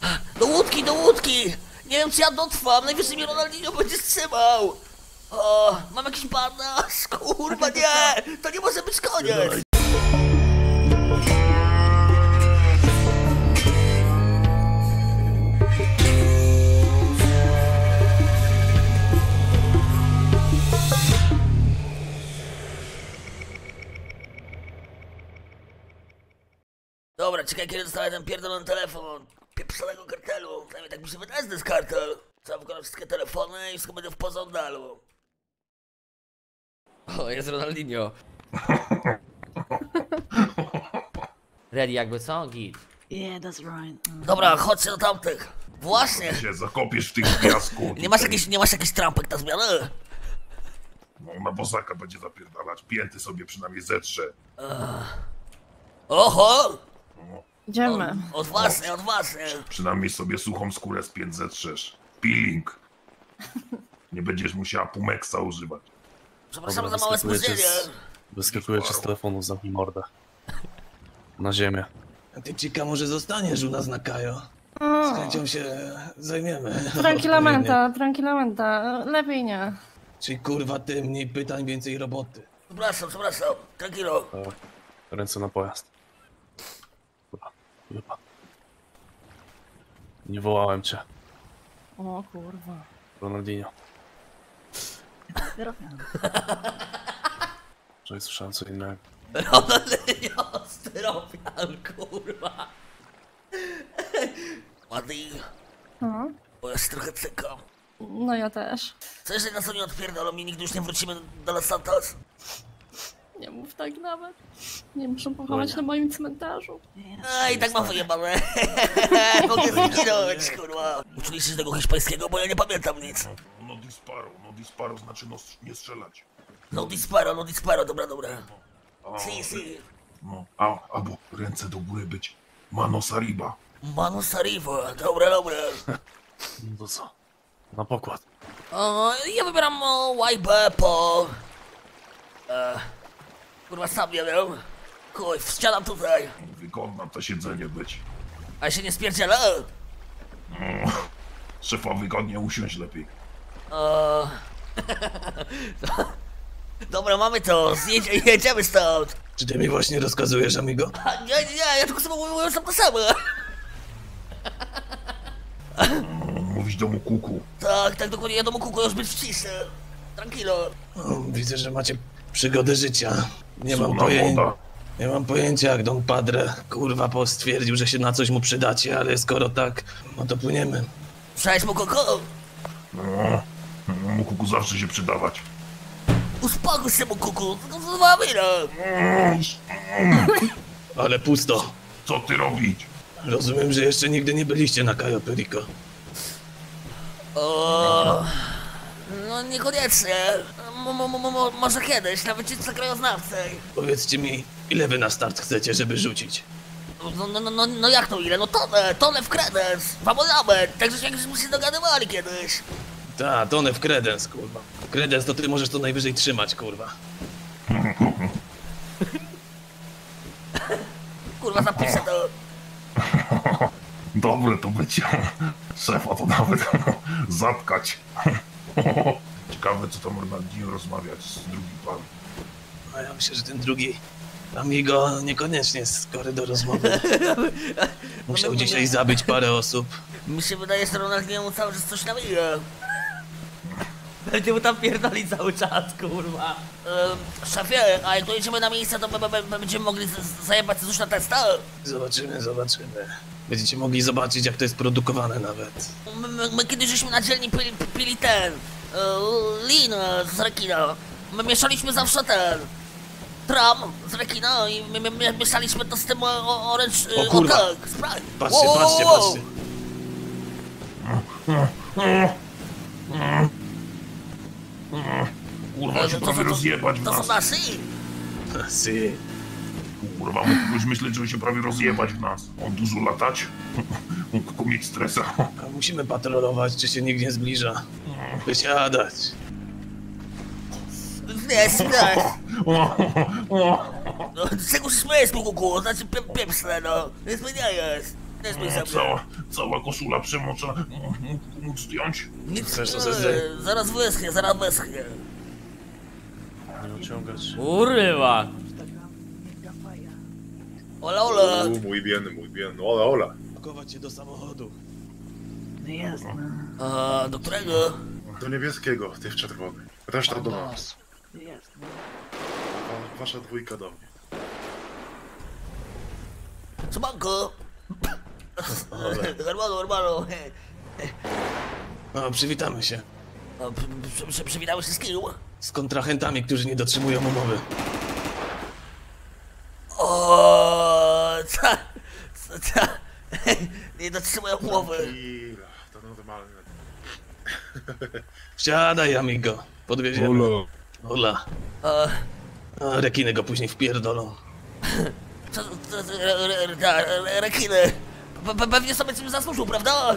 Do łódki, do łódki! Nie wiem, czy ja dotrwam, najwyżej mnie Ronaldinho będzie strzymał! O, mam jakiś bandaż, kurwa, nie! To nie może być koniec! Dobra, czekaj, kiedy dostanę ten pierdolony telefon. Pieprzonego kartelu. Przynajmniej tak mi się wydaje, że to jest kartel. Trzeba wykonać wszystkie telefony i wszystko będzie w pożądalu. O, jest Ronaldinho. Ready jakby co? Git. Yeah, that's right. Dobra, chodźcie do tamtych. Właśnie. Się zakopiesz w tych piasku. Nie masz jakichś trampek na zmianę? No, na bosaka będzie zapierdalać. Pięty sobie przynajmniej zetrze. Oho! Idziemy. Odważnie, odważnie. Przynajmniej sobie suchą skórę z pięt zetrzesz. Peeling. Nie będziesz musiała Pumeksa używać. Przepraszam za małe spóźnienie. Wyskakujecie z telefonu, zamknij mordę. Na ziemię. A ty, Cika, może zostaniesz u nas na Kajo? Z chęcią się zajmiemy. Tranquilamente. Lepiej nie. Czyli kurwa ty, mniej pytań, więcej roboty. Przepraszam. Tranquilo. Tak. Ręce na pojazd. Chyba. Nie wołałem cię, O kurwa. Ronaldinho. Wczoraj słyszałem co innego. Ronaldinho, styropian, kurwa. Mati, No. bo ja się trochę cykam. No ja też. Co jeżeli nas oni odpierdolą i nigdy już nie wrócimy do Los Santos? Nie mów tak nawet. Nie muszą pochować na moim cmentarzu. I tak mam wyjebane. Mogę zginąć, kurwa. Uczyliście się tego hiszpańskiego, bo ja nie pamiętam nic. No disparo znaczy nie strzelać. No disparo, dobra. O, Si. No, albo ręce do góry być. Mano Sariba. Mano Sariva, dobra. No to co? Na pokład. Ja wybieram YB po... kurwa, sam nie wiem. Chuj, wsiadam tutaj. Wygodna to siedzenie być. A ja się nie spierdzielę. Szefa wygodnie usiąść lepiej. Dobra, mamy to, jedziemy stąd. Czy ty mi właśnie rozkazujesz, amigo? Nie, ja tylko sobie mówiłem sam to samo. Mówić domu kuku. Tak, dokładnie, ja do Mokuko już być w ciszy. Tranquilo. Widzę, że macie przygodę życia. Słona woda. Nie mam pojęcia, jak Don Padre, kurwa, stwierdził, że się na coś mu przydacie, ale skoro tak, no to płyniemy. Słyszałeś Mokoko? Mu kuku zawsze się przydawać. Uspokój się Mokuku, to 2 minuty. Ale pusto. Co ty robić? Rozumiem, że jeszcze nigdy nie byliście na Cayo Perico. No niekoniecznie. Może kiedyś, na wycieczce krajoznawcej. Powiedzcie mi, ile wy na start chcecie, żeby rzucić? No jak to ile? No tonę w kredens. W abonament, tak żeśmy się dogadywali kiedyś. Ta, tonę w kredens, kurwa. Kredens to ty możesz to najwyżej trzymać, kurwa. Kurwa, zapiszę to. Dobre to będzie. Szefa to nawet zatkać. Ciekawe, co tam Ronaldinho rozmawiać z drugim panem. A ja myślę, że ten drugi amigo niekoniecznie skory do rozmowy. Musiał dzisiaj zabić parę osób. Mi się wydaje, że Ronaldinho cały czas coś nawija. Będzie mu tam pierdoli cały czas, kurwa. Szefie, a jak dojedziemy na miejsce, to będziemy mogli zajebać coś na testa? Zobaczymy. Będziecie mogli zobaczyć, jak to jest produkowane nawet. My kiedyś żeśmy na dzielni pili ten... lin z rekina. My mieszaliśmy zawsze ten... tram z rekina i my mieszaliśmy to z tym orange... O kurwa! tak, Sprite. Patrzcie. Kurwa, się prawie rozjebać w To są nas. nasi? Si. Kurwa, mógłbyś myśleć, że się prawie rozjebać w nas. On dużo latać. Mógł tylko mieć stresa. A musimy patrolować, czy się nikt nie zbliża. Wysiadać. Jest. No, z czego się śmiejesz, kuku? Znaczy pieprzne, no. Nic mi nie jest. Weźmy sobie. Cała koszula przemoczona. Mógł zdjąć? Nic, Chcesz to zezdać? zaraz wyschnie, zaraz wyschnie. Nie ociągać. Kurwa. Ola, ola. Muy bien. Hola, hola. Pakować się do samochodu. A do którego? Do niebieskiego, ty w czerwony. Reszta do nas. Wasza dwójka do mnie. Siemanko. Hermano. O, przywitamy się. Przywitamy się z kim? Z kontrahentami, którzy nie dotrzymują umowy. O, nie dotrzymują umowy. Chwila, to normalne. Wsiadaj, amigo. Podwieziemy. Hola. A rekiny go później wpierdolą. Rekiny. Pewnie sobie czymś zasłużył, prawda?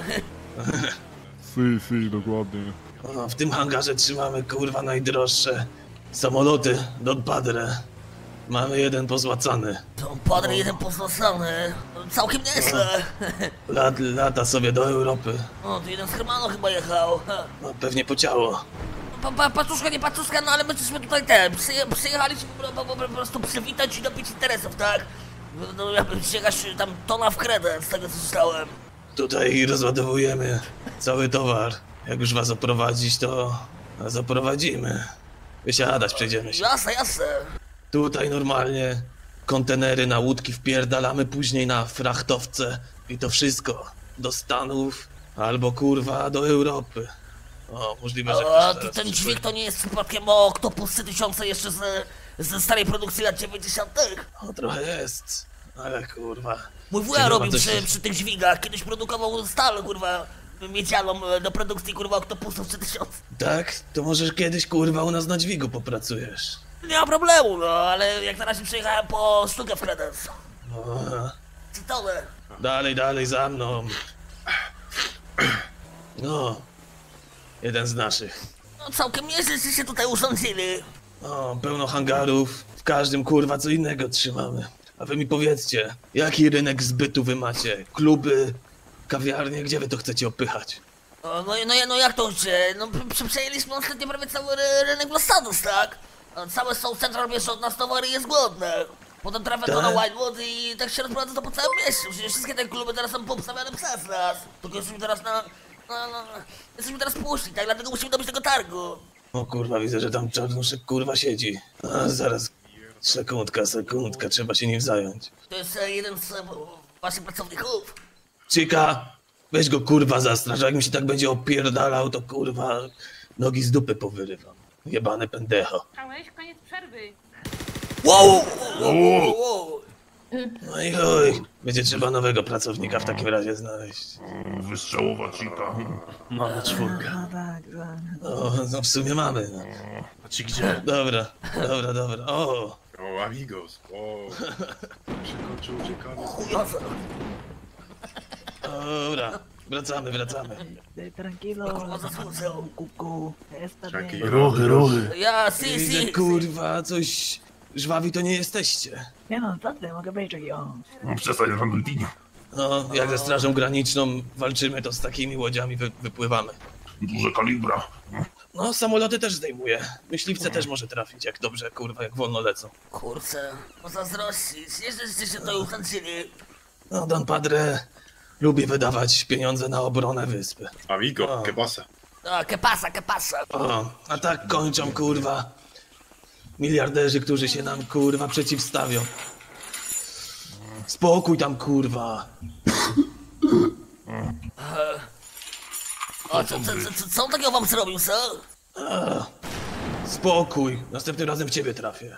Dokładnie. O, w tym hangarze trzymamy, kurwa, najdroższe samoloty Don Padre. Mamy jeden pozłacany. To padre jeden pozostany. Całkiem nieźle. Lata sobie do Europy. O, to jeden z Hermano chyba jechał. No, pewnie po ciało. Paczuszka, nie paczuszka, no ale my żeśmy tutaj przyjechaliśmy po prostu przywitać i dobić interesów, tak? No jakby jakaś tam tona w kredę, z tego co słyszałem. Tutaj rozładowujemy cały towar. Jak już was oprowadzić, to was oprowadzimy. Wysiadać, przejdziemy się. Jasne. Tutaj normalnie kontenery na łódki wpierdalamy, później na frachtowce i to wszystko do Stanów albo kurwa do Europy. O, możliwe, że A ktoś teraz ten przyszły. dźwig to nie jest przypadkiem Oktopusy 1000 jeszcze ze starej produkcji lat 90. O, trochę jest, ale kurwa. Mój wuja Chyba robił coś- przy tych dźwigach, kiedyś produkował stal, kurwa, miedzianą do produkcji, kurwa, Oktopusów 3000. Tak? To możesz kiedyś kurwa u nas na dźwigu popracujesz. Nie ma problemu, no, ale jak na razie przyjechałem po sztukę w kredens. O, Cytone. dalej za mną. No, jeden z naszych. No całkiem nieźle się tutaj urządzili. O, pełno hangarów, w każdym kurwa co innego trzymamy. A wy mi powiedzcie, jaki rynek zbytu wy macie? Kluby, kawiarnie, gdzie wy to chcecie opychać? No jak to się? No przejęliśmy ostatnio prawie cały rynek Los Santos, tak? Całe South Central bierze od nas towary i jest głodne. Potem trafia to Tak? na Whitewood i tak się rozprowadza to po całym mieście. Przecież wszystkie te kluby teraz są poobstawiane przez nas. Tylko jesteśmy teraz jesteśmy teraz puszni, tak? Dlatego musimy dobyć tego targu. O kurwa, widzę, że tam czarnuszek kurwa siedzi. A zaraz, sekundka, trzeba się nim zająć. To jest jeden z waszych pracowników. Cika, weź go kurwa zastraż, jak mi się tak będzie opierdalał, to kurwa nogi z dupy powyrywam. Jebane pendecho. Czałeś? Koniec przerwy. Wow! No i chuj, będzie trzeba nowego pracownika w takim razie znaleźć. Wystrzałowa cika. Mamy czwórkę. No w sumie mamy. No. A ci gdzie? Dobra. O, O, amigos. O. Przekroczył uciekanie. dobra. Wracamy. Tranquilo, Kurwa, zasłużył. Cucu, está Czaki. bien. Ruchy. Ja, Widzę, kurwa, coś żwawi to nie jesteście. Ya no obstante, mogę być aquí, o. Przestań, Randoltini. No, jak ze strażą graniczną walczymy, to z takimi łodziami wypływamy. Duże kalibra. No, samoloty też zdejmuje. Myśliwce też może trafić, jak dobrze, kurwa, jak wolno lecą. kurczę, pozazdrościć. Jeszcze żeście się tutaj urządzili. No, Don Padre lubi wydawać pieniądze na obronę wyspy. Amigo, O. ¿qué pasa? A, que pasa? O, a tak kończą, kurwa, miliarderzy, którzy się nam, kurwa, przeciwstawią. Spokój tam, kurwa. O, co on takiego wam zrobił, co? Spokój, następnym razem w ciebie trafię.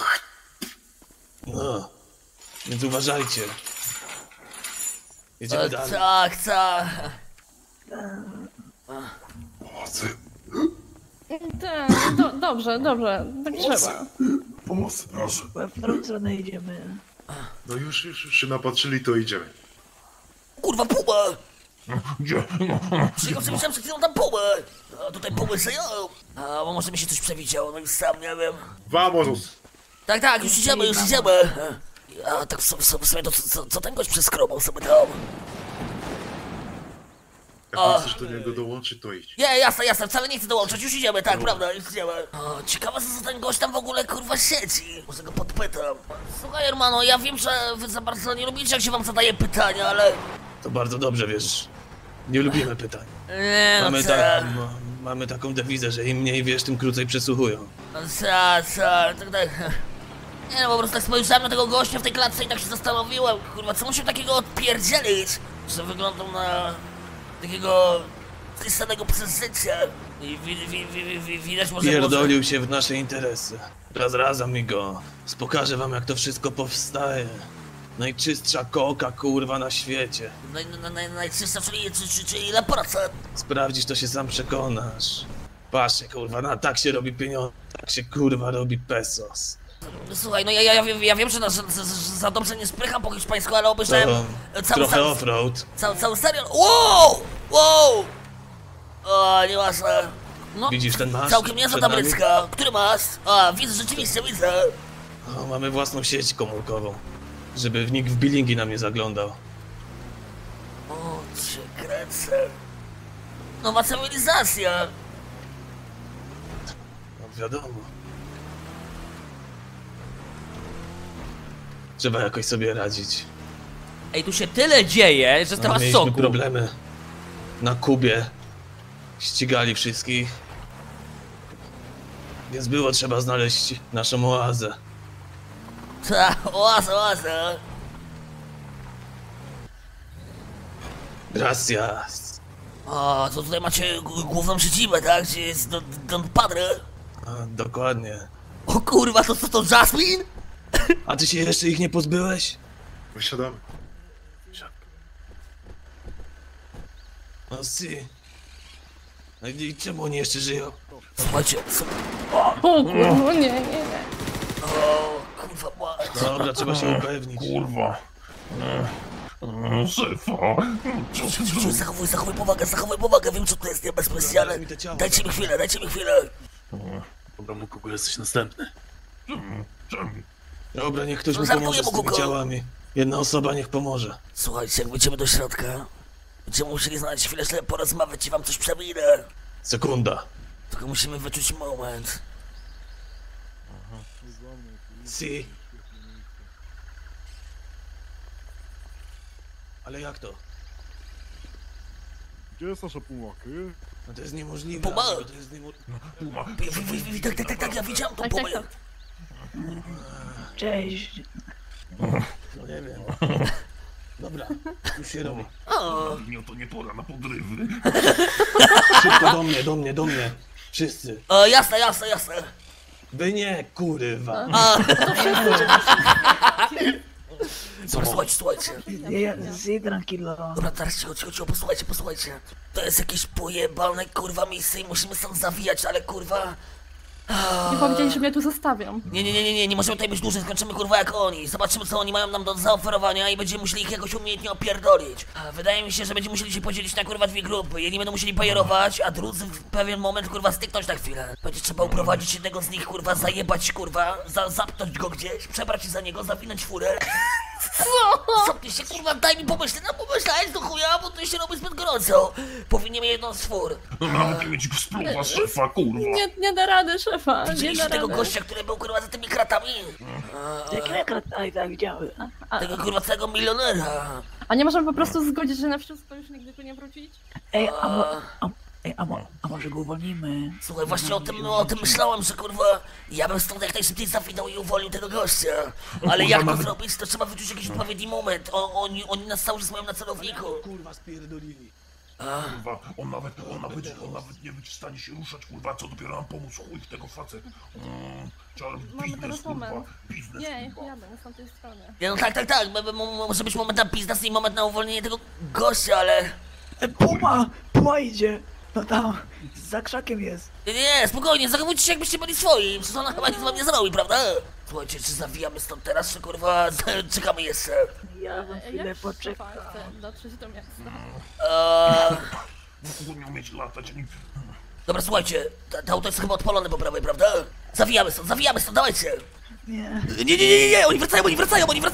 No, więc uważajcie. Jedziemy dalej. Tak. Pomocy. Tak, dobrze, tak trzeba. Pomocy, proszę. W którą stronę idziemy? No już się napatrzyli, to idziemy. Kurwa, puma! Gdzie? Przyjechał, przemyślałem przed chwilą tam pumę! A tutaj pumy żyją! A może mi się coś przewidziało, no już sam nie wiem. Vamos! Tak, już idziemy! A tak w sumie to co ten gość przeskrobał sobie tam? Jak O. nie chcesz do niego dołączyć, to idź. Nie, jasne, wcale nie chcę dołączać, już idziemy, tak, prawda, już idziemy. O, ciekawe co ten gość tam w ogóle kurwa siedzi. Może go podpytam. Słuchaj, Hermano, ja wiem, że wy za bardzo nie lubicie, jak się wam zadaje pytania, ale... To bardzo dobrze, wiesz. Nie lubimy pytań. Nie, no Mamy taką dewizę, że im mniej wiesz, tym krócej przesłuchują. tak. Nie no, po prostu tak spojrzałem na tego gościa w tej klatce i tak się zastanowiłem, kurwa, co musiał takiego odpierdzielić, że wyglądał na takiego zniszczonego przez życie. I widać może... Pierdolił się w nasze interesy. Raz, amigo. Pokażę wam, jak to wszystko powstaje. Najczystsza koka, kurwa, na świecie. Najczystsza, czyli ile procent? Sprawdzisz, to się sam przekonasz. Patrzcie, kurwa, tak się robi pieniądze, tak się, kurwa, robi pesos. Słuchaj, no ja wiem, że za dobrze nie sprycham po hiszpańsku, ale obejrzałem Trochę offroad. cały serial. Wow! O, nieważne. No, Widzisz ten mas? całkiem niezła Przed ta nami? brycka. Który mas? A, widzę, rzeczywiście widzę. O, mamy własną sieć komórkową. Żeby nikt w bilingi nam nie zaglądał. O, cię kręcę. Nowa cywilizacja. No wiadomo. Trzeba jakoś sobie radzić. Ej, tu się tyle dzieje, że to ma Mieliśmy soku. problemy na Kubie. Ścigali wszystkich. Więc było trzeba znaleźć naszą oazę. Ta, oaza. Gracias. O, to tutaj macie główną siedzibę, tak? Gdzie jest Don Padre. A, dokładnie. O kurwa, to Jasmine? A ty się jeszcze ich nie pozbyłeś? Wysiadamy. No si. No i czemu oni jeszcze żyją? Słuchajcie, O kurwa, nie. o kurwa, mać. Dobra, trzeba się upewnić. Kurwa. Szefa. Zachowuj powagę, wiem co to jest niebezpieczne, ale mi to ciało. dajcie mi chwilę. Dobra, Mukugo, jesteś następny. Czemu? Dobra, niech ktoś No mi żartuję, pomoże z tymi Mukuko. ciałami. Jedna osoba niech pomoże. Słuchajcie, jak wejdziemy do środka, będziemy musieli znaleźć chwilę, żeby porozmawiać i wam coś przewinę. Sekunda. Tylko musimy wyczuć moment. Si. Ale jak to? Gdzie jest nasza półmaki? No to jest niemożliwe. Puma. amigo, to jest niemożliwe. Tak, ja widziałem tą Tak. pomyłkę. Cześć. No nie wiem. Dobra, już się robi. O, Nie, to nie pora na podrywy. Szybko do mnie. Wszyscy. jasne. Wy nie, kurwa. Słuchajcie. Sí, tranquilo. Dobra, teraz cicho, posłuchajcie. To jest jakieś pojebane kurwa miejsce i musimy stąd zawijać, ale kurwa... Nie powiedzieli, że mnie tu zostawią. Nie możemy tutaj być dłużej, skończymy kurwa jak oni. Zobaczymy co oni mają nam do zaoferowania i będziemy musieli ich jakoś umiejętnie opierdolić. Wydaje mi się, że będziemy musieli się podzielić na kurwa dwie grupy. Jedni będą musieli bajerować, a drudzy w pewien moment kurwa styknąć na chwilę. Będzie trzeba uprowadzić jednego z nich kurwa, zajebać kurwa, zapnąć go gdzieś, przebrać się za niego, zawinąć furę. Co ty się kurwa, daj mi pomyśleć, no pomyślałeś do chuja, bo tu się robi zbyt gorąco. Powinniśmy jedną z fur. No nawet nie mieć spluwa szefa, kurwa. Nie da rady, szefa. Nie da Widzieliście tego rady. gościa, który był kurwa za tymi kratami? Jakie krataj tak widziały? Tego kurwa całego milionera. A nie możemy po prostu zgodzić, że na wszystko już nigdy tu nie wrócić? Ej, a może go uwolnimy? Słuchaj, właśnie o tym myślałem, że kurwa, ja bym stąd jak najszybciej zawinął i uwolnił tego gościa. Ale jak to zrobić, to trzeba wyczuć jakiś odpowiedni moment. Oni nas cały czas mają na celowniku. Kurwa, spierdolili. Kurwa, on nawet nie będzie w stanie się ruszać, kurwa, co dopiero nam pomóc, chuj w tego facet. Trzeba robić Mamy biznes, teraz kurwa, moment. biznes, Nie, kurwa. jadę, z tamtej strony. Nie, no tak, może być moment na biznes i moment na uwolnienie tego gościa, ale... Puma idzie. No tam, za krzakiem jest. Nie, spokojnie, zachowujcie się jakbyście byli swoi. Przecież ona chyba nic wam nie zrobi, prawda? Słuchajcie, czy zawijamy stąd teraz, czy kurwa czekamy jeszcze? Ja bym chwilę Jak poczekał. szefa chce dotrzeć do miasta? Bo nie umieć latać, ani... Dobra, słuchajcie, to auto jest chyba odpalone po prawej, prawda? Zawijamy stąd, dawajcie! Nie. Nie, oni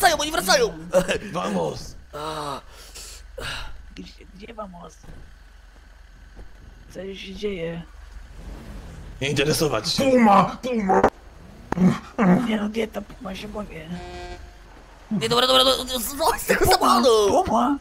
wracają! Vamos! Gdzie wamos? Co się dzieje? Nie interesować się. Puma! Nie no, dieta, Puma się boję. Nie, dobra, z tego samochodu! Puma?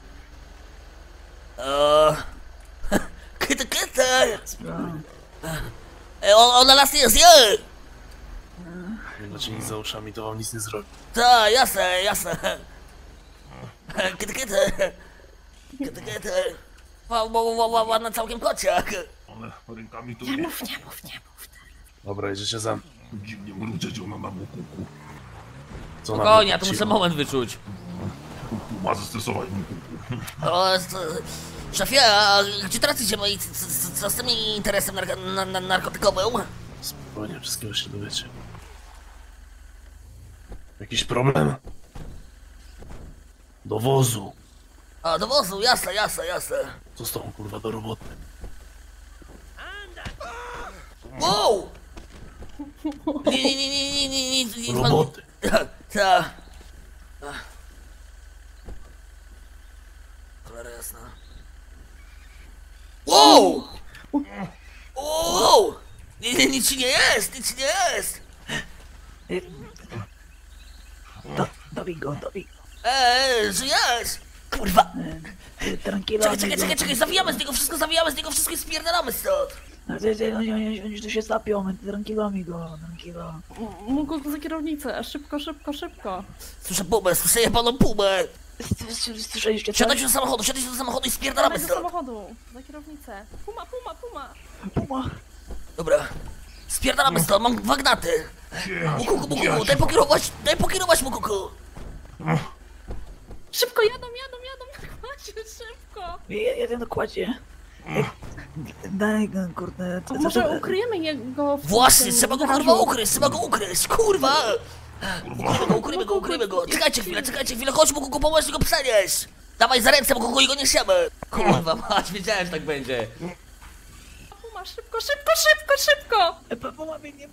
Kyty! Sprawa. Ona nas nie zje! Nie macie nic za uszami, to wam nic nie zrobi. Tak, jasne. Kyty. Ładna całkiem kociak. One rękami tu Nie mów. Dobra, jedziecie za mną. dziwnie mruczeć, ona na kuku. Co na Spokojnie, mnie ja tu muszę cicho? moment wyczuć. Puma zestresować mu kuku. Szefie, a gdzie tracicie moi... co z tym interesem narkotykowym? Spokojnie, wszystkiego się dowiecie. Jakiś problem? Do wozu. A, do wozu, jasne. Co z tą kurwa do roboty? Wow! Nie, Roboty. Ta. Cholera jasna. Wow! Wow! Nic ci nie jest! Dobij go. Żyjesz! Kurwa! Tranquilo. Czekaj, zawijamy z niego wszystko i spierdalamy stąd! Oni tu się zapią, tranquilo amigo, tranquilo. Mógł za kierownicę, szybko. Słyszę jebaną pumę! Słyszeliście co? Siadajcie do samochodu i spierdalamy Dawaj do stąd! samochodu, za kierownicę. Puma. Puma. Dobra. Spierdalamy stąd, mam dwa gnaty! Mukuku, daj pokierować Mukuku! Szybko, jadą na kładzie, szybko. Jeden dokładzie. Daj go, kurde. A może ukryjemy jego w Właśnie, tym trzeba go garażu? kurwa ukryć, kurwa! Ukryjmy go, czekajcie chwilę, chodź Mukuku, pomóż go przenieść! Dawaj za ręce, Mukuku, i go niesiemy! Kurwa, mać, wiedziałem, że tak będzie. Puma, szybko. Puma biegnie,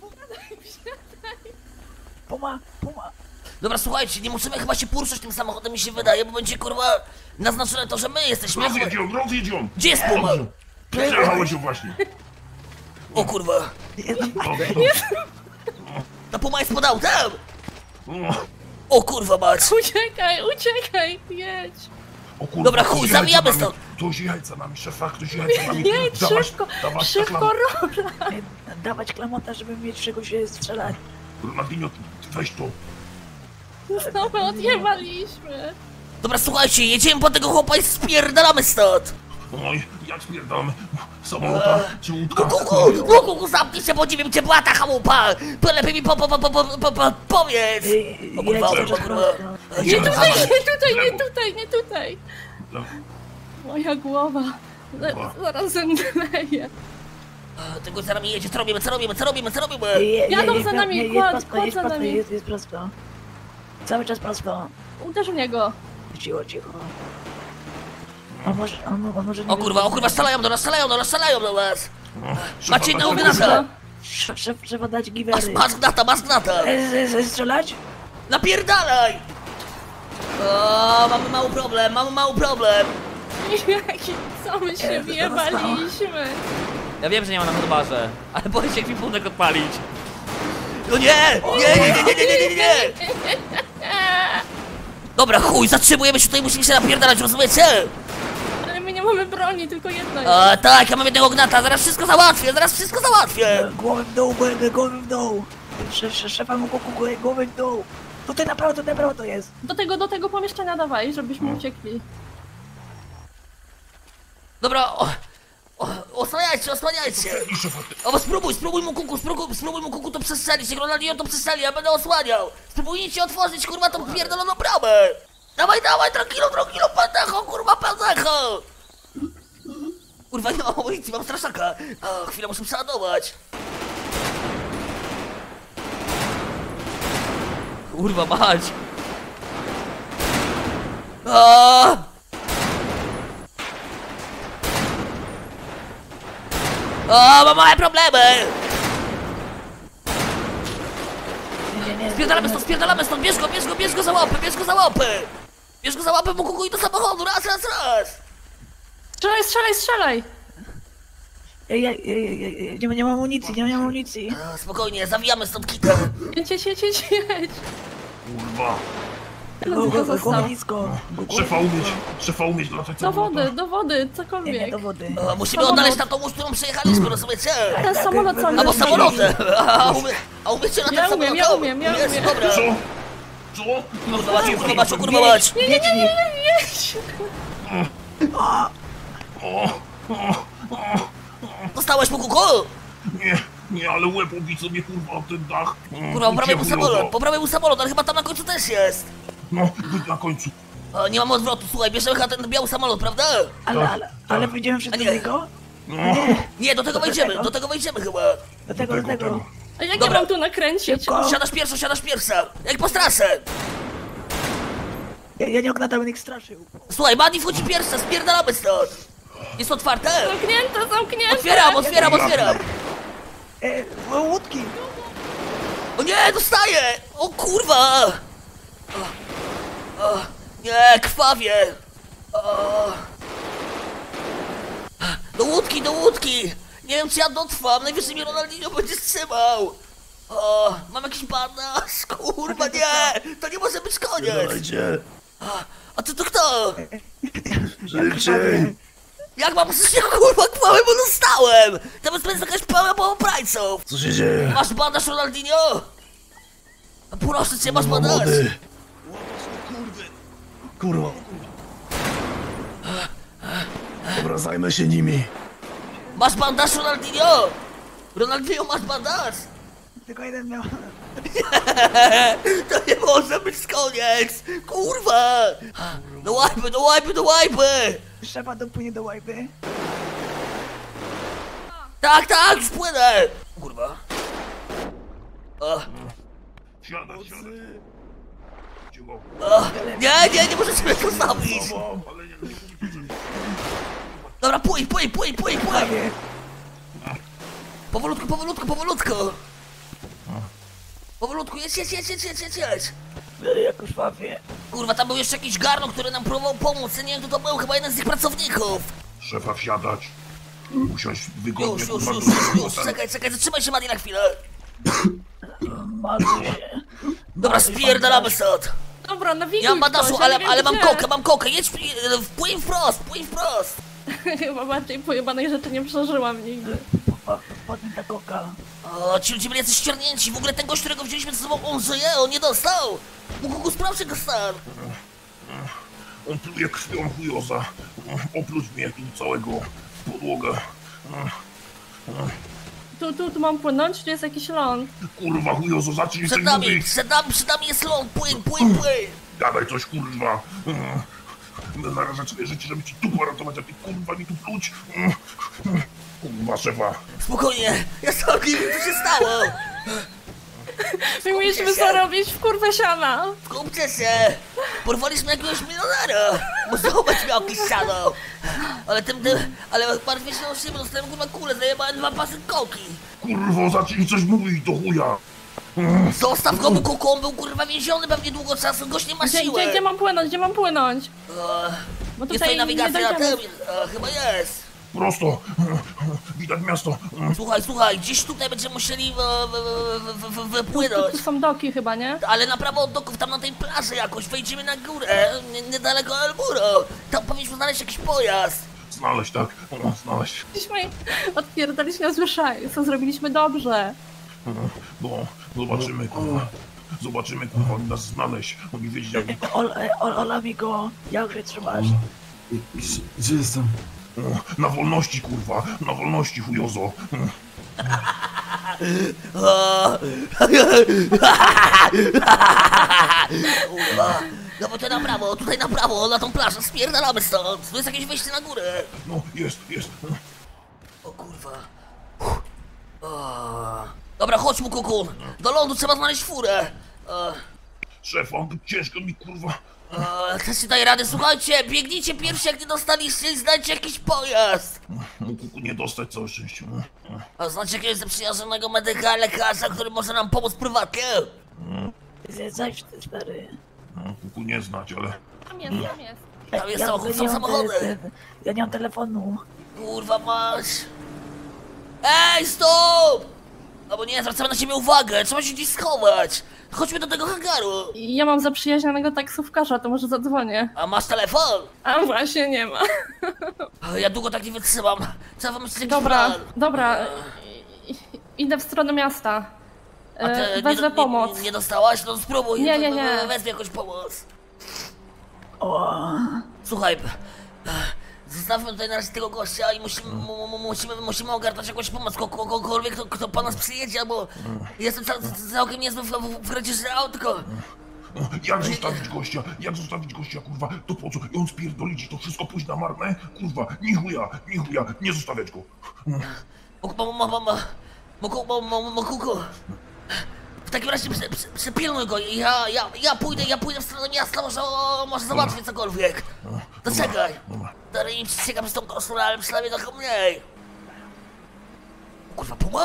Puma. Dobra, słuchajcie, nie musimy chyba się poruszać tym samochodem, mi się wydaje, bo będzie kurwa naznaczone to, że my jesteśmy. Rozjedź on! Gdzie jest Puma? Przejechałeś się właśnie. O kurwa, ta Puma jest pod autem! O kurwa mać! Uciekaj, jedź. O kurwa, Dobra, ktoś chuj, jechać zawijamy za nami. stąd. Ktoś jechać za nami, szefa, ktoś jechać za nami. Jedź, szybko, Rora. Dawać klamota, żeby mieć czego się strzelać. Ronaldinho, weź to. Znowu odjebaliśmy. Dobra, słuchajcie, jedziemy po tego chłopa i spierdalamy stąd! Oj, jak spierdamy? Samolota czy łódka? Kuku, zamknij się, bo nie wiem gdzie była ta chałupa! Lepiej mi powiedz! O kurwa, Jedź cały czas prosto. Nie tutaj. Moja głowa. Zaraz zemdleję. Tego za nami jedzie, co robimy? Jadą za nami, kład za nami. Jest prosto. Cały czas prosto. Uderz w niego. Cicho. On może nie O kurwa, strzelają do nas! Macie innego Szefa, gnata! Trzeba dać giwery. Masz gnata! Strzelać? Napierdalaj! O, mamy mały problem! Co my się wjebaliśmy? Ja wiem, że nie ma na barze, ale boję się ekwipunek odpalić. No nie! Dobra, chuj, zatrzymujemy się tutaj, musimy się napierdalać, rozumiecie? Ale my nie mamy broni, tylko jedna. Tak, ja mam jednego gnata, zaraz wszystko załatwię! Głowę w dół. Szefa mu głowę w dół. Tutaj na prawo to jest. Do tego pomieszczenia dawaj, żebyśmy uciekli. Dobra, osłaniajcie! O, spróbuj mu kuku to przestrzelić, jak Ronaldinho to przestrzeli, ja będę osłaniał! Spróbujcie otworzyć, kurwa, tą pierdoloną bramę! Dawaj, tranquilo, pendejo, kurwa, pendejo! Kurwa, nie mam amunicji, mam straszaka! Chwilę, muszę przeładować! Kurwa, mać. Mam małe problemy! Spierdalamy stąd, bierz go za łapę, mu kukuj do samochodu, raz! Strzelaj! Nie mam amunicji, nie mam amunicji. Spokojnie, zawijamy stąd kitę. Jedź. Kurwa. Tyle tylko został. Blisko. Szefa umieć latać Do wody, Nie, cokolwiek. do wody. Musimy odnaleźć tamtą łódź, którą przejechaliśmy, rozumiecie? Ten samolot cały Albo czas samolotem. A umiecie na ten samolot? Ja umiem. Jest, dobra. Co? Kurwa mać. Jedź! Dostałeś mu kuku? Nie, ale łeb obi sobie kurwa o ten dach. Kurwa, poprawiaj mu samolot, ale chyba tam na końcu też jest. No, być na końcu. Nie mam odwrotu, słuchaj, bierzemy chyba ten biały samolot, prawda? Ale wyjdziemy przed nie. niego? Nie, do tego wejdziemy chyba. Do tego. A jak Dobra. ja mam tu nakręcić? Szybko. Siadasz pierwsza. Jak po strasze. Ja nie oglądałem ich straszył. Słuchaj, Buddy wchodzi pierwsza, spierdalamy stąd. Jest otwarte? Zamknięte! Otwieram. Łódki. O nie, dostaję! O kurwa! Nie, krwawie! Do łódki! Nie wiem, czy ja dotrwam, najwyżej mnie Ronaldinho będzie trzymał! Mam jakiś bandaż, kurwa, nie! To nie może być koniec! A ty to kto? Jak mam się kurwa kłamę, bo dostałem! Tam jest jakaś pełna połoprajców! Co się dzieje? Masz bandaż, Ronaldinho? Proszę cię, masz bandaż! Kurwa. Dobra, zajmę się nimi. Masz bandaż, Ronaldinho? Ronaldinho, masz bandaż? Tylko jeden miał. To nie może być koniec! Kurwa! Do łajby! Szefa dopłynie do łajby. Tak, już płynę! Kurwa. Siadaj. Cicho. Nie możecie mnie zostawić! Ale nie. Dobra, płyń! Powolutku! Powolutku, jedź! Jako szwabie. Kurwa, tam był jeszcze jakiś garno, który nam próbował pomóc. Ja nie wiem, kto to był, chyba jeden z tych pracowników. Szefa wsiadać. Usiąść wygodnie. Już. Czekaj, zatrzymaj się, Madi, na chwilę. Marzy się. Dobra, spierdalamy stąd. Dobra, nawiguj Nie mam bandaszu, ktoś, ja ale nie wiem, mam kokę, jedź, płyń wprost. Chyba bardziej pojebanej rzeczy nie przeżyłam nigdy. Potem ta koka. Ci ludzie byli jacyś ściernięci, w ogóle ten gość, którego wzięliśmy ze sobą, on żyje, on nie dostał. Mógł sprawdź go stan. On pluje krwią chujoza. Opluć mnie tu całego podłogę. Tu mam płynąć, czy jest jakiś ląd? Kurwa chujozo, zacznij coś Przed mówić. nami jest ląd, płyń. Gadaj coś kurwa. Narażać swoje życie, żeby ci tu poratować, a ty kurwa mi tu pluć. Kurwa szefa. Spokojnie, ja sam nie wiem, co się stało. My mieliśmy zarobić w kurwę siana. Skupcie się! Porwaliśmy jakiegoś milionera! Musować miał jakieś siano! Ale bardziej się o siebie, dostałem kurwa kulę, zajebałem 2 pasy koki! Kurwo, zacznij coś mówić do chuja. Zostaw go, bo on był kurwa więziony pewnie długo czasu, gość nie ma siły! Gdzie mam płynąć? Bo Jest tutaj tutaj nie nawigacja na dojdziemy. tym, chyba jest! Prosto. Widać miasto. Słuchaj, gdzieś tutaj będziemy musieli wypłynąć. Tu są doki chyba, nie? Ale na prawo od doków, tam na tej plaży jakoś, wejdziemy na górę, niedaleko Elmuro. Tam powinniśmy znaleźć jakiś pojazd. Znaleźć, tak? Znaleźć. Myśmy odpierdaliśmy na złyszaj, co zrobiliśmy dobrze. No, zobaczymy, kurwa. Zobaczymy, kurwa, oni nas znaleźć. Oni wiedzieć, jak... Ola mi go. Jak się trzymasz? Gdzie jestem? Na wolności, kurwa. Na wolności, chujozo. Kurwa. No bo to na prawo, tutaj na prawo, na tą plażę, spierdalamy stąd. Tu jest jakieś wejście na górę. No, jest. O kurwa. Dobra, chodź mu, kuku. Do lądu trzeba znaleźć furę. Szefa, ciężko mi, kurwa. Też nie daje rady. Słuchajcie, biegnijcie pierwsi, jak nie dostaliście i znajdźcie jakiś pojazd. Mógł kuku nie dostać, całe szczęście. A znacie jakiegoś zaprzyjaźnionego medyka, lekarza, który może nam pomóc prywatnie? Zaś ty stary. Kuku nie znać, ale... Tam jest. Tam jest samochód, są samochody. Ja nie mam telefonu. Kurwa mać. Ej, stop! Albo nie, zwracamy na siebie uwagę, trzeba się gdzieś schować. Chodźmy do tego hangaru. Ja mam zaprzyjaźnionego taksówkarza, to może zadzwonię. A masz telefon? A właśnie nie ma. Ja długo tak nie wytrzymam. Trzeba wymyślić jakiś Dobra, plan. dobra. Idę w stronę miasta. A ty Wezmę pomoc. Nie dostałaś? No spróbuj. Nie. Wezmę jakąś pomoc. O, Słuchaj, zostawmy tutaj na razie tego gościa i musimy ogarnąć jakąś pomoc, kogokolwiek, kto po nas przyjedzie, albo jestem całkiem niezły w kradzieży autko. Jak zostawić gościa? Jak zostawić gościa, kurwa? To po co? I on spierdolić i to wszystko pójść na marne? Kurwa, ni chuja, nie zostawiać go. Mokuku. W takim razie przepilnuj go. Ja pójdę w stronę miasta, może załatwię cokolwiek. Zaczekaj. Dalej nie przyciekam z tą kosą, ale przynajmniej trochę mniej. Kurwa, puma?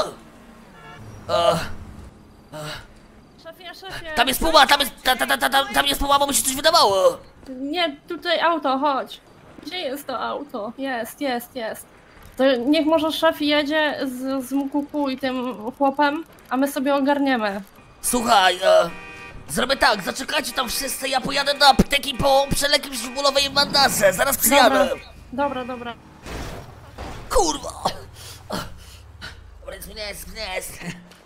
Szefie. Tam jest puma, tam jest puma, bo mi się coś wydawało. Nie, tutaj auto, chodź. Gdzie jest to auto? Jest. To niech może szef jedzie z Mukuku i tym chłopem, a my sobie ogarniemy. Słuchaj, zrobię tak, zaczekajcie tam wszyscy, ja pojadę do apteki po przeleki przeciwbólowej bandaże, zaraz przyjadę. Dobra. Kurwa! Dobra, jest.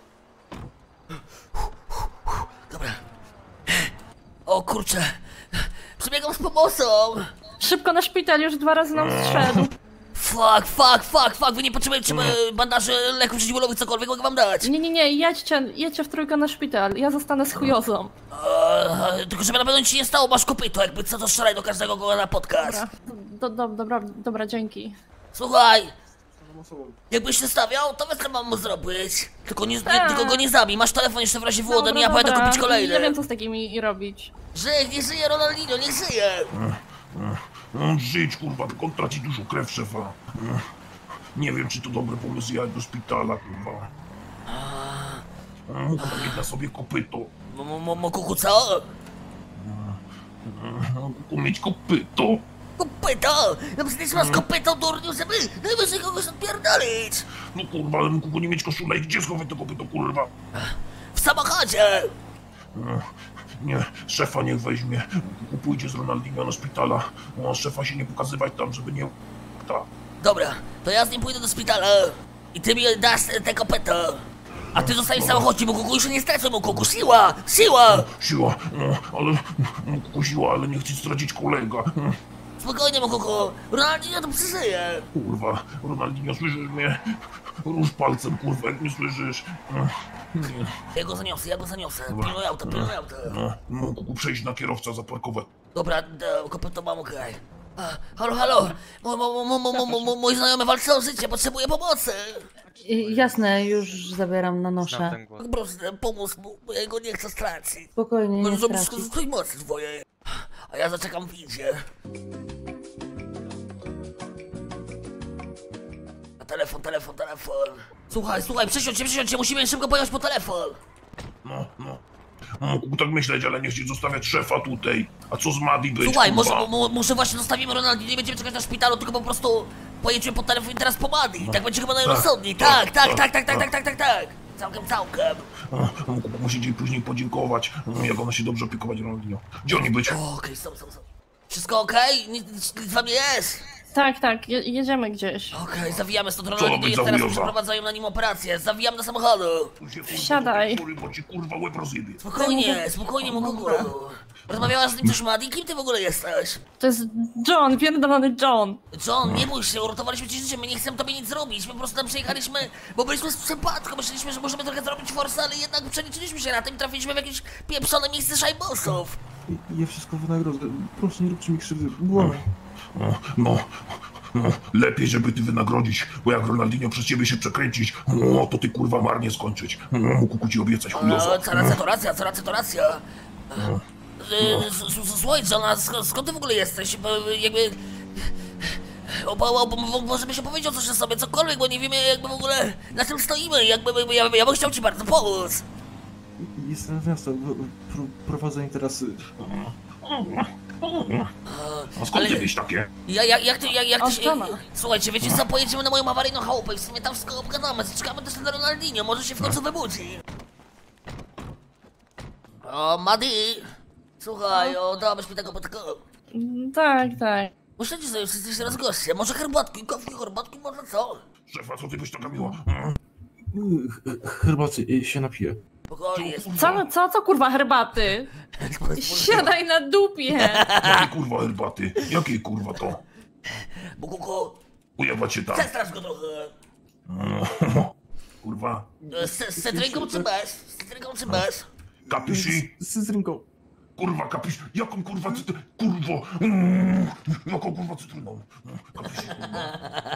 Dobra. O kurczę. Przebiegam z pomocą. Szybko na szpital, już 2 razy nam strzedł. Fuck, wy nie potrzebujecie bandaży, leków przeciwbólowych, cokolwiek mogę wam dać. Nie, jedźcie w trójkę na szpital, ja zostanę z chujozą. Tylko żeby na pewno nic się nie stało, masz kopyto, jakby co to strzelaj do każdego go na podcast. Dobra, dzięki. Słuchaj, jakbyś się stawiał, to wesele mam mu zrobić. Tylko go nie zabij, masz telefon jeszcze w razie ode mnie, ja pojadę kupić kolejny. Nie wiem co z takimi robić. Nie żyje Ronaldinho, nie żyje. Żyć, kurwa, tylko on traci dużo krew, szefa. Nie wiem, czy to dobry pomysł jechać do szpitala, kurwa. Mógł mieć na sobie kopyto. Mokuku co? Mógł mieć kopyto. Kopyto! No przecież masz kopyto, durniu, żeby najwyżej kogoś odpierdolić. No kurwa, ale mógł nie mieć koszula i gdzie schować to kopyto, kurwa? W samochodzie. Nie, szefa niech weźmie. Pójdzie z Ronaldinho na szpitala. Szefa się nie pokazywać tam, żeby nie... Dobra, to ja z nim pójdę do szpitala i ty mi dasz te kopyto. A ty zostaniesz w samochodzie, bo kuku już nie stracił, bo kuku siła! Siła, ale... Siła, ale nie chcę stracić kolega. Spokojnie, Mokuku, Ronaldinho to przeżyje. Kurwa, Ronaldinho, słyszysz mnie? Rusz palcem, kurwa, jak nie słyszysz. Ja go zaniosę. Pilnuj auto. Mógł przejść na kierowcę, zaparkować. Dobra, kopyto mam okej. Halo, mój znajomy walczy o życie, potrzebuje pomocy. Jasne, już zabieram na noszę. Proszę, pomóż mu, bo ja go nie chcę stracić. Spokojnie, nie Może zrobić stracić. z twojej mocy twojej. A ja zaczekam w windzie. Telefon. Słuchaj, przesiądź się, musimy szybko pojechać po telefon. No. Mógł tak myśleć, ale nie chcieć zostawiać szefa tutaj. A co z Madi być, Słuchaj, kurwa? może właśnie zostawimy Ronaldinho, nie będziemy czekać na szpitalu, tylko po prostu pojedziemy po telefon i teraz po Madi. Tak będzie chyba najrozsądniej. Tak. Całkiem. Mógł musieć jej później podziękować, jak ona się dobrze opiekować Ronaldinho. Gdzie oni być? Okej, są. Wszystko okej? Nic wam nie jest? Tak, jedziemy gdzieś. Okej, zawijamy stąd. Co Ronaldinho robić jest teraz, zawijoza? przeprowadzają na nim operację. Zawijamy do samochodu. Wsiadaj. Bo ci kurwa łeb rozjebie. Spokojnie, Mokuku. Rozmawiałaś z nim coś, Madi? Kim ty w ogóle jesteś? To jest John, pierdolony John. John, nie bój się, uratowaliśmy ci życie, my nie chcemy tobie nic zrobić, my po prostu tam przyjechaliśmy, bo byliśmy z przypadku, myśleliśmy, że możemy trochę zrobić forsę, ale jednak przeliczyliśmy się na tym i trafiliśmy w jakieś pieprzone miejsce szajbosów. Ja wszystko wynagrodzę. Proszę, nie róbcie mi krzywdy. Błagam. No, lepiej, żeby ty wynagrodzić, bo jak Ronaldinho przez ciebie się przekręcić, to ty kurwa marnie skończyć. Mógł ci obiecać chujozo. Co racja to racja. Słuchaj, John, a skąd ty w ogóle jesteś? Bo jakby... Może byś opowiedział coś o sobie, cokolwiek, bo nie wiemy jakby w ogóle na czym stoimy, ja bym chciał ci bardzo pomóc. Jestem z miasta. Prowadzę interesy. A skąd ty Ale- wiesz takie? Jak ty się... Oszczona. Słuchajcie, wiecie co, pojedziemy na moją awaryjną chałupę i w sumie tam wszystko obgadamy. Czekamy też na Ronaldinho, może się w końcu wybudzi. O, Madi! Słuchaj, dałabyś mi tego podko... Tak, tak. Usiądźcie sobie, jesteś teraz goście. Może herbatki, kawki, herbatki, może co? Szefa, co ty byś taka miła? Herbaty się napiję. Spokojnie, jest. Co kurwa herbaty? Siadaj na dupie. Jakie kurwa herbaty? Jakie kurwa to? Bukuku, Ujebać się tam. przestrasz go trochę. Kurwa. Z cytrynką czy bez? Z cytrynką czy bez? Kapishi? Z cytrynką. Kurwa, kapisz? Jaką kurwa cytryną? Kurwo! Jaką kurwa cytryną? Kapishi, kurwa.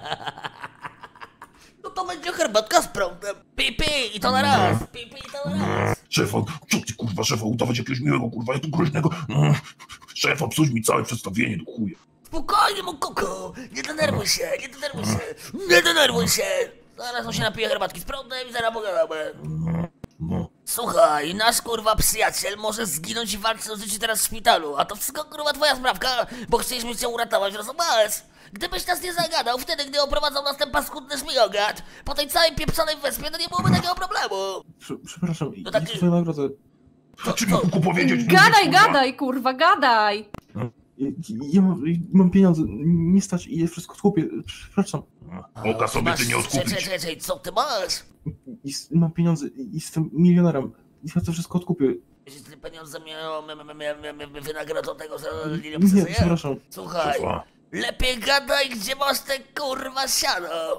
No to będzie herbatka z prądem. Pi i to na raz. Pi i to na raz. Szefa, co ty kurwa, szefa, udawać jakiegoś miłego kurwa, ja tu groźnego. Szefa, psuć mi całe przedstawienie do chuja. Spokojnie, mu koko. Nie denerwuj się, nie denerwuj się. Nie denerwuj się. Zaraz on się napije herbatki z prądem i zaraz pogadamy. No. Słuchaj, nasz kurwa przyjaciel może zginąć w walce o życie teraz w szpitalu, a to wszystko kurwa twoja sprawka, bo chcieliśmy cię uratować, rozumiesz? Gdybyś nas nie zagadał wtedy, gdy oprowadzał nas ten paskudny szmiogat, po tej całej pieprzonej wyspie, to nie byłoby takiego problemu. Przepraszam, To taki- ja sobie nagrodzę. Czy mi kuku powiedzieć? Gadaj, kurwa, gadaj. Ja mam pieniądze, nie stać i je wszystko odkupię. Przepraszam. Oka sobie ty nie odkupić. Czekaj, co ty masz? Mam pieniądze i jestem milionerem. Ja to wszystko odkupię. Jeśli te pieniądze wynagrodzą tego, że nie Nie, przeżyje? przepraszam. Słuchaj, Szefa, lepiej gadaj, gdzie masz te kurwa siano.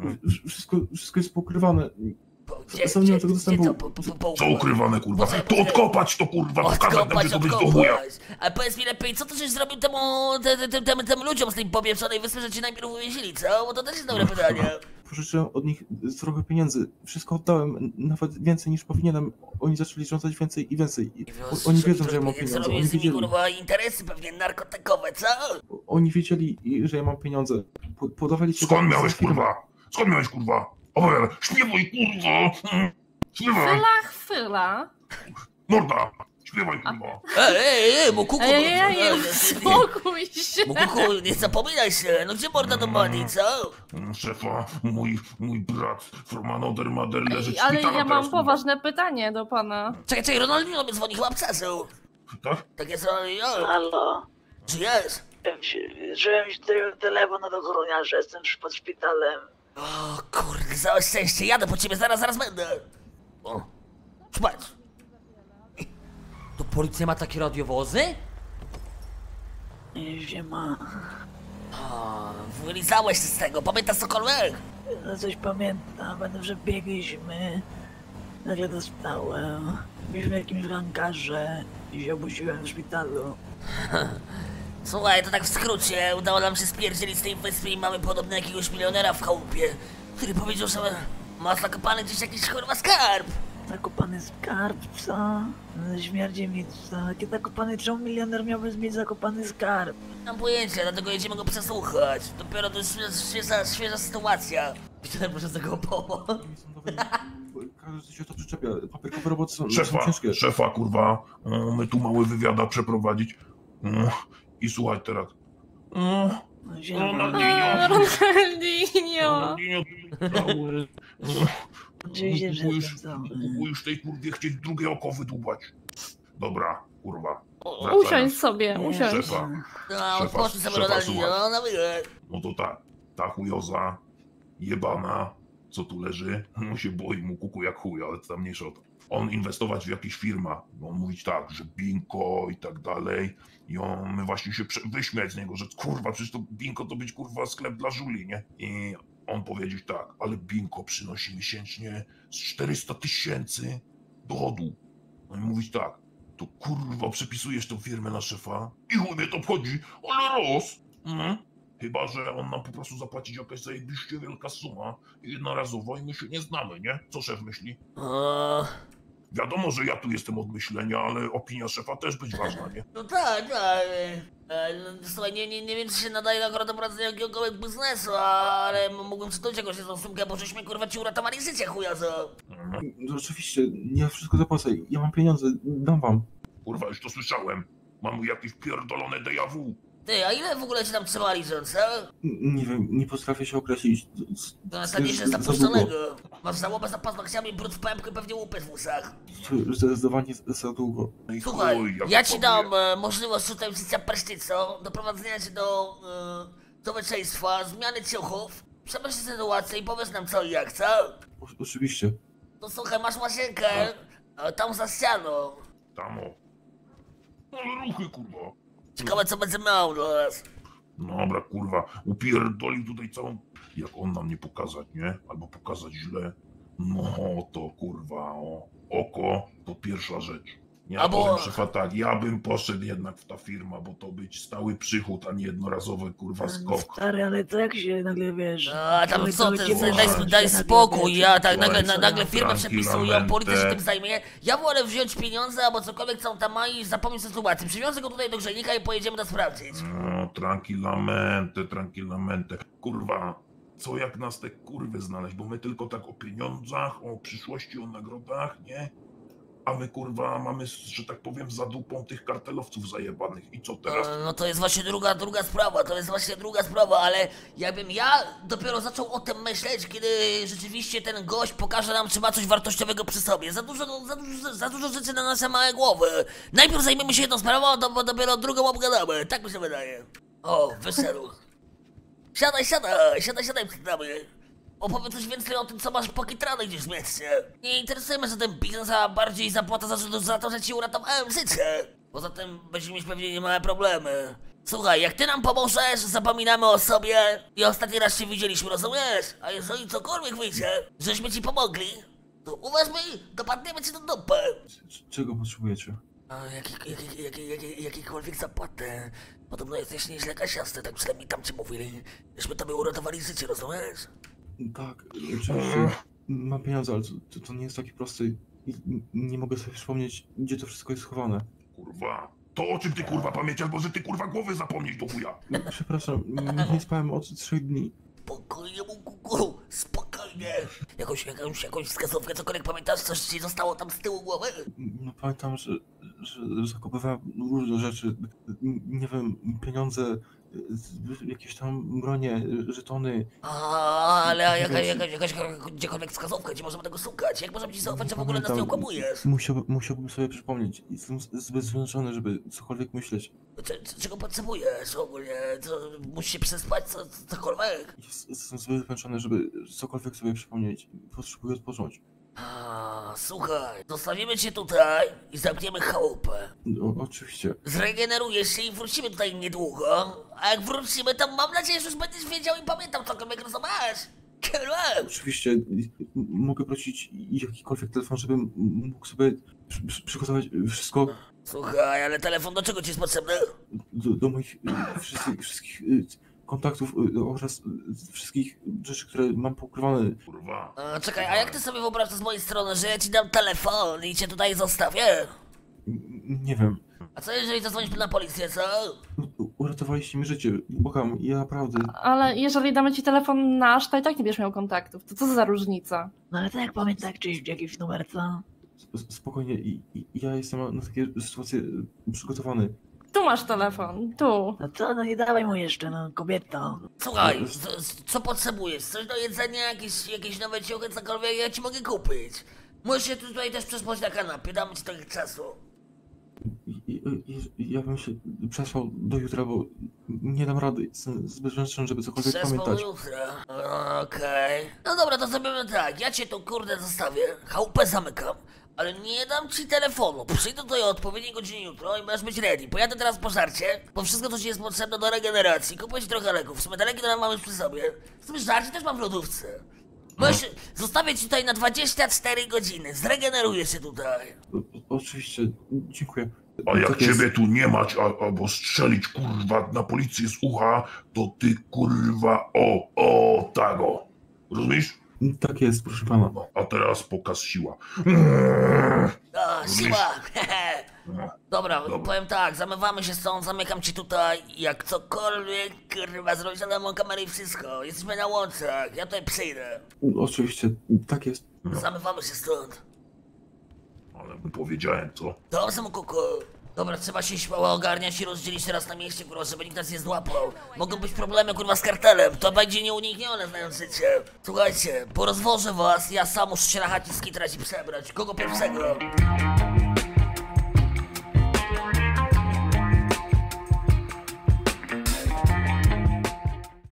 Wszystko jest pokrywane. Gdzie, Sam nie mam tego dostępu. co ukrywane kurwa? To odkopać to kurwa, pokazać nam gdzie to być do chuja. A powiedz mi lepiej, co ty żeś zrobił tym ludziom z tej popieprzonej wyspy, że ci najpierw uwięzili, co? Bo to też jest dobre pytanie. Pożyczyłem od nich trochę pieniędzy. Wszystko oddałem, nawet więcej niż powinienem. Oni zaczęli rządzać więcej i więcej. Oni wiedzą, że ja mam pieniądze. Zrobił Oni z nimi wiedzieli. kurwa interesy pewnie narkotykowe, co? Oni wiedzieli, że ja mam pieniądze. Podawali się... Skąd miałeś kurwa? Skąd miałeś kurwa? Opowiadaj, śpiewaj kurwa! Śpiewaj! Chwila. Morda! Śpiewaj kurwa! Ej, mu kuku! Spokój się. Mu kuku, nie zapominaj się, no gdzie morda do Madi, co? Szefa, mój brat from another mother leży w Ale szpitalu ja mam teraz, kurwa. poważne pytanie do pana. Czekaj, Ronaldinho mnie dzwoni, chyba obcesu. Tak? Tak jest Ronaldinho. Halo? Czy jest? Żyłem się tutaj telefon od ochroniarza, jestem już pod szpitalem. O kurde, całe szczęście, jadę po ciebie, zaraz będę. O, patrz. To policja ma takie radiowozy? Nie ma. O, wylizałeś się z tego, pamiętasz cokolwiek? No coś pamiętam, będę, że biegaliśmy. Nagle dostałem. Byliśmy w jakimś rankarze i się obudziłem w szpitalu. Słuchaj, to tak w skrócie, udało nam się spierdzielić z tej wyspy i mamy podobno jakiegoś milionera w chałupie, który powiedział, że ma zakopany gdzieś jakiś kurwa skarb. Zakopany skarb, co? No, śmierdzi mi, co? Jaki zakopany, czemu milioner miałby mieć zakopany skarb? Nie mam pojęcia, dlatego jedziemy go przesłuchać. Dopiero to jest świeża sytuacja. Widziałem, proszę zakopował. Każdy się to przyczepia. Papierkowe roboty są ciężkie. Szefa kurwa, my tu mały wywiada przeprowadzić. I słuchaj teraz. Ronaldinho. Oczywiście, że Już tej kurwie chcieć drugie oko wydłubać. Dobra, kurwa. Usiądź sobie, usiądź. Szefa, No, Szefa, poszli sobie szefa, Ronaldinho, słuchaj. no na wyle. no to tak, ta chujoza, jebana, co tu leży, no się boi mu kuku jak chuj, ale to tam mniejsza o to. On inwestować w jakieś firma, on mówić tak, że Binko i tak dalej. I my właśnie się wyśmiać z niego, że kurwa, przecież to Binko to być kurwa sklep dla żuli, nie? I on powiedzieć tak, ale Binko przynosi miesięcznie z 400 000 dochodu. No i mówić tak, to kurwa przepisujesz tą firmę na szefa i chuj mnie to obchodzi, ale Chyba że on nam po prostu zapłacić jakaś zajebiście wielka suma, jednorazowo i my się nie znamy, nie? Co szef myśli? Wiadomo, że ja tu jestem od myślenia, ale opinia szefa też być ważna, nie? No tak. Słuchaj, nie wiem, czy się nadaje akurat do prowadzenia jakiegokolwiek biznesu, ale mógłbym przytulić jakąś jedną sumkę, bo żeśmy kurwa ci uratowali życie, chujazo. No, oczywiście, ja wszystko zapłacę. Ja mam pieniądze, dam wam. Kurwa, już to słyszałem. Mam mu jakieś pierdolone déjà vu. Ty, a ile w ogóle cię tam trzymali, co? Nie wiem, nie potrafię się określić. To najstanie jest zapuszczonego. Masz żałobę za paznokciami, brud w pępku i pewnie łupy w uszach. Zdecydowanie za długo. No i Słuchaj, chuj, jak ja ci dam powiem. możliwość tutaj użycia prysznicą, doprowadzenia cię do człowieczeństwa, zmiany ciuchów, przemyśl sytuację i powiedz nam co i jak, co? Oczywiście. To słuchaj, masz łazienkę tam za ścianą. Tam o. Ale ruchy, kurwa. Ciekawe co będzie miał do nas. Dobra, kurwa, upierdolił tutaj całą... Jak on nam nie pokazać, nie? Albo pokazać źle. No to kurwa, oko to pierwsza rzecz. Ja Albo- powiem szefa tak, ja bym poszedł jednak w ta firma, bo to być stały przychód, a nie jednorazowy kurwa skok. Stary, ale to jak się nagle wiesz... A tam to- co to ty, cię daj nagle, spokój, wiesz, ja tak słuchaj, nagle firmę przepisuję, a policja się tranquilamente. tym zajmie. Ja wolę wziąć pieniądze albo cokolwiek co on tam ma i zapomnieć sytuacji. Przywiozę go tutaj do grzejnika i pojedziemy to sprawdzić. No, tranquilamente. Kurwa, co jak nas te kurwy znaleźć, bo my tylko tak o pieniądzach, o przyszłości, o nagrodach, nie? A my kurwa mamy, że tak powiem, za dupą tych kartelowców zajebanych. I co teraz? No to jest właśnie druga sprawa, ale jakbym ja dopiero zaczął o tym myśleć, kiedy rzeczywiście ten gość pokaże nam, czy ma coś wartościowego przy sobie. Za dużo rzeczy na nasze małe głowy. Najpierw zajmiemy się jedną sprawą, a dopiero drugą obgadamy. Tak mi się wydaje. O, wyszedł. Siadaj przed nami. Opowiedz coś więcej o tym, co masz pokitrane gdzieś w mieście. Nie interesuje mnie, że ten biznes, a bardziej zapłata za to, że ci uratowałem życie. Poza tym będziemy mieć pewnie niemałe problemy. Słuchaj, jak ty nam pomożesz, zapominamy o sobie i ostatni raz się widzieliśmy, rozumiesz? A jeżeli cokolwiek wyjdzie, żeśmy ci pomogli, to uwierz mi, dopadniemy ci do dupy. Czego potrzebujecie? A jakiejkolwiek zapłaty. Podobno jesteś nieźle kasiasty, tak przynajmniej tam ci mówili. Żeśmy tobie uratowali życie, rozumiesz? Tak, oczywiście mam pieniądze, ale to nie jest takie proste. Nie mogę sobie przypomnieć, gdzie to wszystko jest schowane. Kurwa. To o czym ty kurwa pamiętasz, albo że ty kurwa głowy zapomnieć do chuja. Przepraszam, nie spałem od 3 dni. Spokojnie, Mukuku, spokojnie. Jakąś wskazówkę, cokolwiek pamiętasz, coś ci zostało tam z tyłu głowy? No pamiętam, że zakupowałem różne rzeczy. Nie wiem, pieniądze, jakieś tam bronie, żetony. Ale gdziekolwiek wskazówkę, gdzie możemy tego szukać? Jak możemy ci zaufać, że w ogóle nas nie okłamujesz? Musiałbym sobie przypomnieć. Jestem zbyt zmęczony, żeby cokolwiek myśleć. Czego potrzebujesz ogólnie? Musisz się przespać, cokolwiek? Jestem zbyt zmęczony, żeby cokolwiek sobie przypomnieć. Potrzebuję odpocząć. Słuchaj, zostawimy cię tutaj i zamkniemy chałupę. Oczywiście. Zregenerujesz się i wrócimy tutaj niedługo. A jak wrócimy, to mam nadzieję, że już będziesz wiedział i pamiętał cokolwiek, rozumiesz? Oczywiście mogę prosić jakikolwiek telefon, żebym mógł sobie przygotować wszystko Słuchaj, ale telefon do czego ci jest potrzebny? do moich wszystkich kontaktów oraz wszystkich rzeczy, które mam pokrywane. Kurwa. Czekaj, a jak ty sobie wyobrażasz z mojej strony, że ja ci dam telefon i cię tutaj zostawię? Nie wiem. A co jeżeli zadzwonisz na policję, co? Uratowaliście mi życie. Błagam, ja naprawdę... Ale jeżeli damy ci telefon nasz, to i tak nie będziesz miał kontaktów. To co za różnica? No ale tak jak pamiętam, czyś jakiś numer, co? Spokojnie, ja jestem na takie sytuacje przygotowany. Tu masz telefon, tu. No co, no nie dawaj mu jeszcze, no kobieto. Słuchaj, co potrzebujesz? Coś do jedzenia, jakieś nowe ciuchy, cokolwiek, ja ci mogę kupić. Możesz się tutaj też przespać na kanapie, damy ci trochę czasu. Ja bym się przespał do jutra, bo nie dam rady. Jestem zbyt zmęczony, żeby cokolwiek pamiętać. Jutra. Okej. No dobra, to zrobimy tak. Ja cię tu kurde zostawię. Chałupę zamykam. Ale nie dam ci telefonu. Przyjdę tutaj o odpowiedniej godzinie jutro i masz być ready. Pojadę teraz po żarcie, bo wszystko co ci jest potrzebne do regeneracji. Kupuję ci trochę leków. W sumie te leki to mamy już przy sobie. W sumie żarcie też mam w lodówce. Zostawię ci tutaj na 24 godziny. Zregeneruję się tutaj. Oczywiście, dziękuję. A jak Tak jest. ciebie tu nie mać, albo strzelić kurwa na policję z ucha, to ty kurwa tago. Rozumiesz? Tak jest, proszę pana. A teraz pokaz siła. Siła! No. Dobra, powiem tak, zamywamy się stąd, zamykam ci tutaj. Jak cokolwiek, kurwa, zrobić, ale mam kamerę i wszystko. Jesteśmy na łączach, ja tutaj przyjdę. Oczywiście, tak jest. Zamywamy się stąd. Ale mu powiedziałem, co? Dobrze, mu kuku. Dobra, trzeba się śmiało ogarniać i rozdzielić teraz na mieście, kurwa, żeby nikt nas nie złapał. Mogą być problemy, kurwa, z kartelem, to będzie nieuniknione, znając życie. Słuchajcie, porozwożę was, ja sam muszę się na chać i skitrać i przebrać. Kogo pierwszego?